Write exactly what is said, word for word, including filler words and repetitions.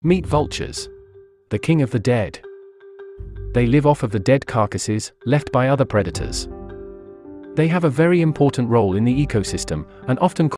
Meet vultures, the king of the dead. They live off of the dead carcasses left by other predators. They have a very important role in the ecosystem, and often